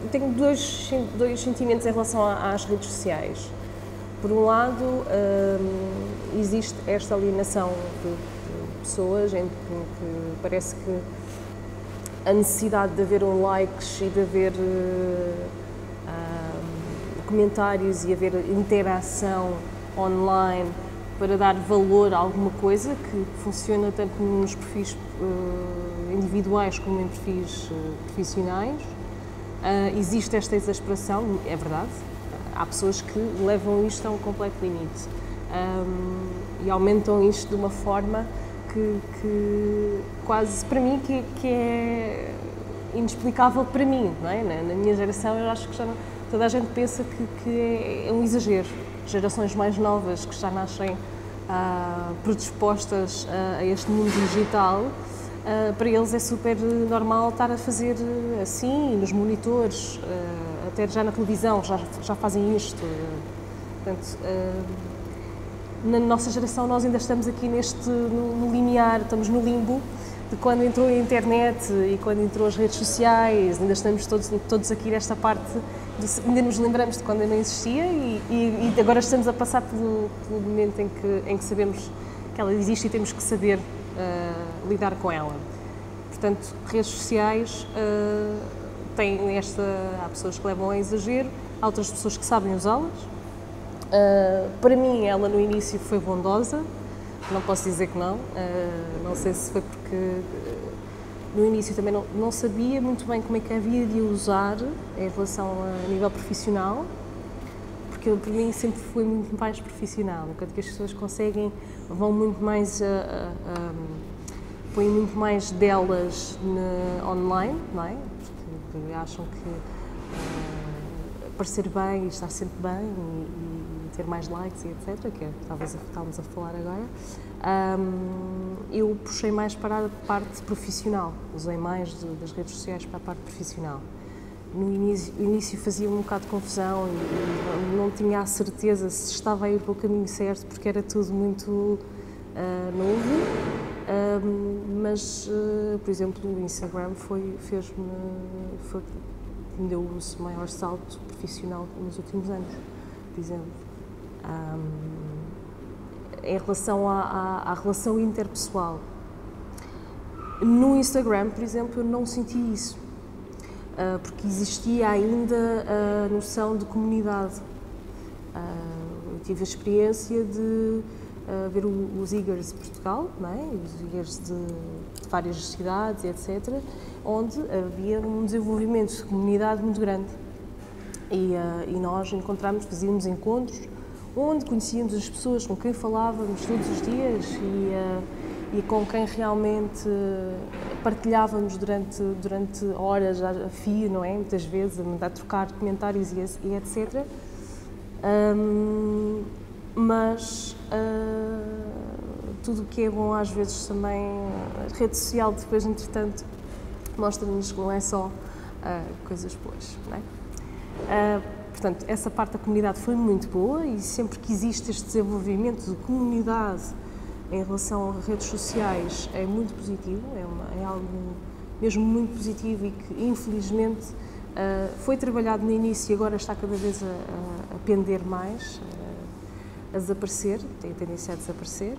tenho dois sentimentos em relação às redes sociais. Por um lado, existe esta alienação de pessoas em que parece que a necessidade de haver likes e de haver comentários e haver interação online para dar valor a alguma coisa que funciona tanto nos perfis individuais como em perfis profissionais. Existe esta exasperação, é verdade. Há pessoas que levam isto a um completo limite e aumentam isto de uma forma que quase para mim que é inexplicável para mim, não é? Na minha geração eu acho que já não, toda a gente pensa que é um exagero. Gerações mais novas que já nascem predispostas a este mundo digital, para eles é super normal estar a fazer assim, nos monitores, até já na televisão já fazem isto. Portanto, na nossa geração nós ainda estamos aqui no limiar, estamos no limbo de quando entrou a internet e quando entrou as redes sociais, ainda estamos todos aqui nesta parte, ainda nos lembramos de quando não existia e agora estamos a passar pelo momento em que sabemos que ela existe e temos que saber lidar com ela. Portanto, redes sociais há pessoas que levam a exagero, há outras pessoas que sabem usá-las. Para mim, ela no início foi bondosa, não posso dizer que não. Não sei se foi porque no início também não sabia muito bem como é que havia de usar em relação a nível profissional, porque para mim sempre foi muito mais profissional, enquanto que as pessoas vão muito mais, põem muito mais delas online, não é? Porque acham que parecer bem e estar sempre bem e ter mais likes e etc, que é talvez estávamos a falar agora, eu puxei mais para a parte profissional, usei mais das redes sociais para a parte profissional. No início fazia um bocado de confusão e não tinha a certeza se estava a ir para o caminho certo, porque era tudo muito novo, mas, por exemplo, o Instagram me deu o maior salto profissional nos últimos anos, por exemplo. Em relação à relação interpessoal, no Instagram, por exemplo, eu não senti isso, porque existia ainda a noção de comunidade. Eu tive a experiência de ver os Igors de Portugal, não é? Os Igors de várias cidades, etc., onde havia um desenvolvimento de comunidade muito grande. E nós fazíamos encontros onde conhecíamos as pessoas com quem falávamos todos os dias e com quem realmente partilhávamos durante horas a fio, não é? Muitas vezes a trocar comentários e etc. Mas tudo o que é bom às vezes também, a rede social depois, entretanto, mostra-nos que não é só coisas boas, não é? Portanto, essa parte da comunidade foi muito boa e sempre que existe este desenvolvimento de comunidade em relação a redes sociais é muito positivo, é algo mesmo muito positivo e que infelizmente foi trabalhado no início e agora está cada vez a pender mais, a desaparecer, tem a tendência a desaparecer.